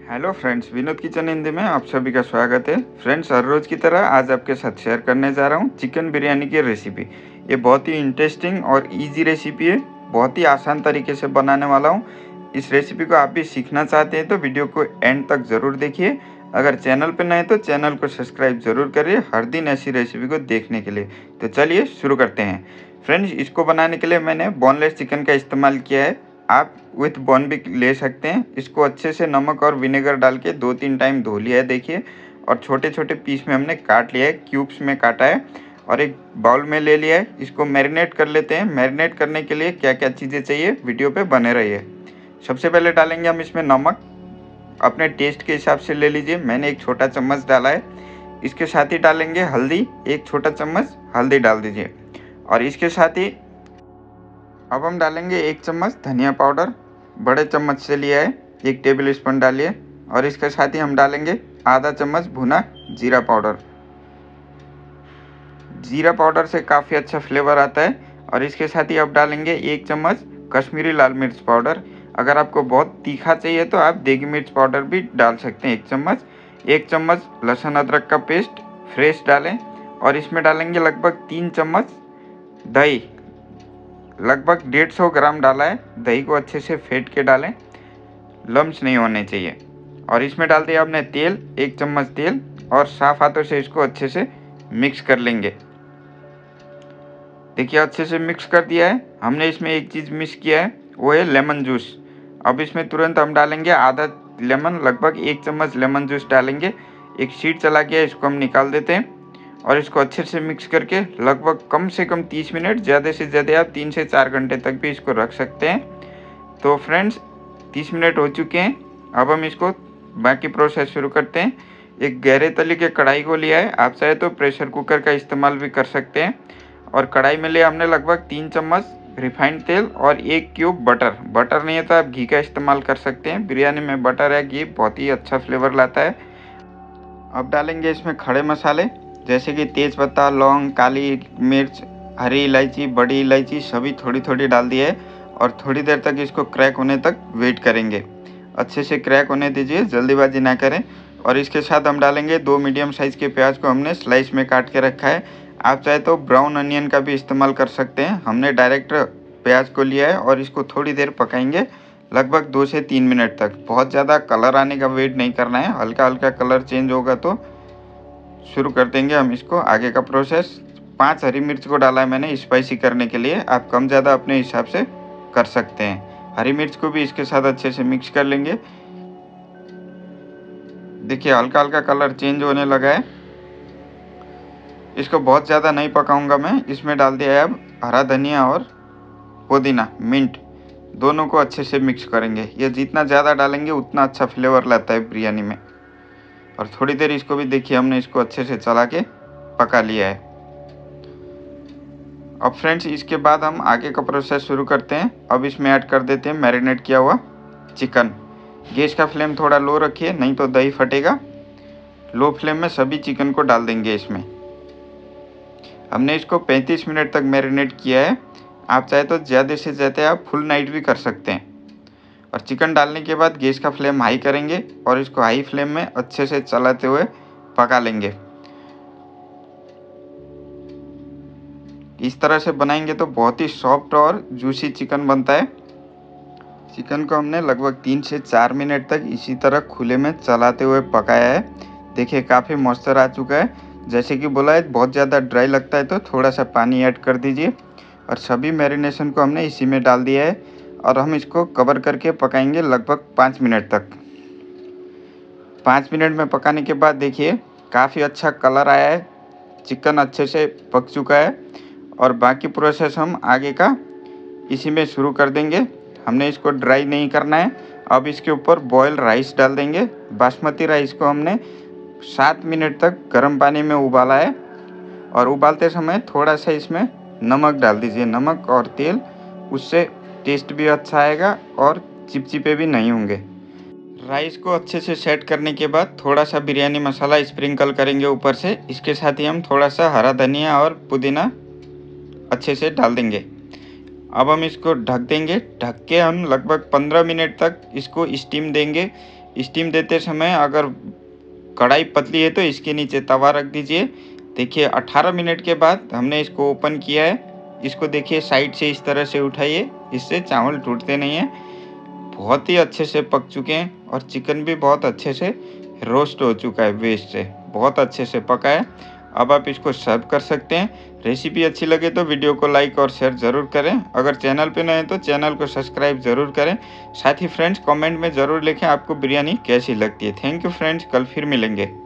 Hello friends, Vinod kitchen Hindi में आप सभी का स्वागत है। फ्रेंड्स, हर रोज़ की तरह आज आपके साथ शेयर करने जा रहा हूँ चिकन बिरयानी की रेसिपी। ये बहुत ही इंटरेस्टिंग और इजी रेसिपी है। बहुत ही आसान तरीके से बनाने वाला हूँ। इस रेसिपी को आप भी सीखना चाहते हैं तो वीडियो को एंड तक ज़रूर देखिए। अगर चैनल पर नए तो चैनल को सब्सक्राइब ज़रूर करिए हर दिन ऐसी रेसिपी को देखने के लिए। तो चलिए शुरू करते हैं। फ्रेंड्स, इसको बनाने के लिए मैंने बोनलेस चिकन का इस्तेमाल किया है। आप विथ बोन भी ले सकते हैं। इसको अच्छे से नमक और विनेगर डाल के 2-3 टाइम धो लिया है देखिए, और छोटे छोटे पीस में हमने काट लिया है, क्यूब्स में काटा है और एक बाउल में ले लिया है। इसको मैरिनेट कर लेते हैं। मैरिनेट करने के लिए क्या क्या चीज़ें चाहिए, वीडियो पे बने रहिए। सबसे पहले डालेंगे हम इसमें नमक। अपने टेस्ट के हिसाब से ले लीजिए, मैंने एक छोटा चम्मच डाला है। इसके साथ ही डालेंगे हल्दी, एक छोटा चम्मच हल्दी डाल दीजिए। और इसके साथ ही अब हम डालेंगे 1 चम्मच धनिया पाउडर, बड़े चम्मच से लिया है, 1 टेबल स्पून डालिए। और इसके साथ ही हम डालेंगे आधा चम्मच भुना जीरा पाउडर। जीरा पाउडर से काफ़ी अच्छा फ्लेवर आता है। और इसके साथ ही अब डालेंगे 1 चम्मच कश्मीरी लाल मिर्च पाउडर। अगर आपको बहुत तीखा चाहिए तो आप देगी मिर्च पाउडर भी डाल सकते हैं 1 चम्मच। 1 चम्मच लहसुन अदरक का पेस्ट फ्रेश डालें। और इसमें डालेंगे लगभग 3 चम्मच दही, लगभग 150 ग्राम डाला है। दही को अच्छे से फेंट के डालें, लम्स नहीं होने चाहिए। और इसमें डाल दिया आपने तेल, 1 चम्मच तेल, और साफ हाथों से इसको अच्छे से मिक्स कर लेंगे। देखिए अच्छे से मिक्स कर दिया है। हमने इसमें एक चीज़ मिक्स किया है, वो है लेमन जूस। अब इसमें तुरंत हम डालेंगे आधा लेमन, लगभग 1 चम्मच लेमन जूस डालेंगे। एक शीट चला के इसको हम निकाल देते हैं और इसको अच्छे से मिक्स करके लगभग कम से कम 30 मिनट, ज़्यादा से ज़्यादा आप 3 से 4 घंटे तक भी इसको रख सकते हैं। तो फ्रेंड्स, 30 मिनट हो चुके हैं। अब हम इसको बाकी प्रोसेस शुरू करते हैं। एक गहरे तले के कढ़ाई को लिया है, आप चाहे तो प्रेशर कुकर का इस्तेमाल भी कर सकते हैं। और कढ़ाई में लिया हमने लगभग 3 चम्मच रिफाइंड तेल और 1 क्यूब बटर। बटर नहीं है तो आप घी का इस्तेमाल कर सकते हैं। बिरयानी में बटर या घी बहुत ही अच्छा फ्लेवर लाता है। अब डालेंगे इसमें खड़े मसाले जैसे कि तेज़पत्ता, लौंग, काली मिर्च, हरी इलायची, बड़ी इलायची, सभी थोड़ी थोड़ी डाल दिए है। और थोड़ी देर तक इसको क्रैक होने तक वेट करेंगे। अच्छे से क्रैक होने दीजिए, जल्दीबाजी ना करें। और इसके साथ हम डालेंगे 2 मीडियम साइज़ के प्याज को हमने स्लाइस में काट के रखा है। आप चाहे तो ब्राउन अनियन का भी इस्तेमाल कर सकते हैं। हमने डायरेक्ट प्याज को लिया है और इसको थोड़ी देर पकाएंगे, लगभग 2 से 3 मिनट तक। बहुत ज़्यादा कलर आने का वेट नहीं करना है, हल्का हल्का कलर चेंज होगा तो शुरू कर देंगे हम इसको आगे का प्रोसेस। 5 हरी मिर्च को डाला है मैंने स्पाइसी करने के लिए, आप कम ज़्यादा अपने हिसाब से कर सकते हैं। हरी मिर्च को भी इसके साथ अच्छे से मिक्स कर लेंगे। देखिए हल्का हल्का कलर चेंज होने लगा है। इसको बहुत ज़्यादा नहीं पकाऊंगा मैं। इसमें डाल दिया है अब हरा धनिया और पुदीना, मिंट, दोनों को अच्छे से मिक्स करेंगे। ये जितना ज़्यादा डालेंगे उतना अच्छा फ्लेवर लाता है बिरयानी में। और थोड़ी देर इसको भी देखिए हमने इसको अच्छे से चला के पका लिया है। अब फ्रेंड्स, इसके बाद हम आगे का प्रोसेस शुरू करते हैं। अब इसमें ऐड कर देते हैं मैरिनेट किया हुआ चिकन। गैस का फ्लेम थोड़ा लो रखिए, नहीं तो दही फटेगा। लो फ्लेम में सभी चिकन को डाल देंगे इसमें। हमने इसको 35 मिनट तक मैरिनेट किया है। आप चाहे तो ज़्यादा से ज़्यादा आप फुल नाइट भी कर सकते हैं। और चिकन डालने के बाद गैस का फ्लेम हाई करेंगे और इसको हाई फ्लेम में अच्छे से चलाते हुए पका लेंगे। इस तरह से बनाएंगे तो बहुत ही सॉफ्ट और जूसी चिकन बनता है। चिकन को हमने लगभग 3 से 4 मिनट तक इसी तरह खुले में चलाते हुए पकाया है। देखिए काफ़ी मॉइस्चर आ चुका है। जैसे कि बोला है, बहुत ज़्यादा ड्राई लगता है तो थोड़ा सा पानी ऐड कर दीजिए। और सभी मैरिनेशन को हमने इसी में डाल दिया है और हम इसको कवर करके पकाएंगे लगभग 5 मिनट तक। 5 मिनट में पकाने के बाद देखिए काफ़ी अच्छा कलर आया है, चिकन अच्छे से पक चुका है। और बाकी प्रोसेस हम आगे का इसी में शुरू कर देंगे। हमने इसको ड्राई नहीं करना है। अब इसके ऊपर बॉयल राइस डाल देंगे। बासमती राइस को हमने 7 मिनट तक गर्म पानी में उबाला है। और उबालते समय थोड़ा सा इसमें नमक डाल दीजिए, नमक और तेल, उससे टेस्ट भी अच्छा आएगा और चिपचिपे भी नहीं होंगे। राइस को अच्छे से सेट करने के बाद थोड़ा सा बिरयानी मसाला स्प्रिंकल करेंगे ऊपर से। इसके साथ ही हम थोड़ा सा हरा धनिया और पुदीना अच्छे से डाल देंगे। अब हम इसको ढक देंगे। ढक के हम लगभग 15 मिनट तक इसको स्टीम देंगे। स्टीम देते समय अगर कढ़ाई पतली है तो इसके नीचे तवा रख दीजिए। देखिए 18 मिनट के बाद हमने इसको ओपन किया है। इसको देखिए साइड से इस तरह से उठाइए, इससे चावल टूटते नहीं हैं। बहुत ही अच्छे से पक चुके हैं और चिकन भी बहुत अच्छे से रोस्ट हो चुका है, वेस्ट से बहुत अच्छे से पका है। अब आप इसको सर्व कर सकते हैं। रेसिपी अच्छी लगे तो वीडियो को लाइक और शेयर ज़रूर करें। अगर चैनल पे नए हैं तो चैनल को सब्सक्राइब ज़रूर करें। साथ ही फ्रेंड्स कमेंट में ज़रूर लिखें आपको बिरयानी कैसी लगती है। थैंक यू फ्रेंड्स, कल फिर मिलेंगे।